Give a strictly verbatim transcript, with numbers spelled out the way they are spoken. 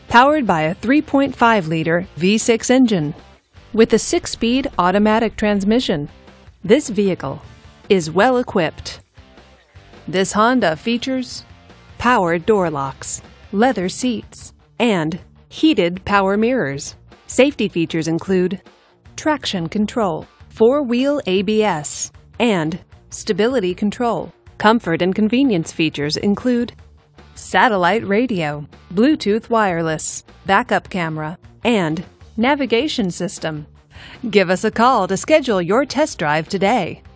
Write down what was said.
powered by a three point five liter V six engine with a six-speed automatic transmission. This vehicle is well equipped. This Honda features power door locks, leather seats, and heated power mirrors. Safety features include traction control, four-wheel A B S, and stability control. Comfort and convenience features include satellite radio, Bluetooth wireless, backup camera, and navigation system. Give us a call to schedule your test drive today.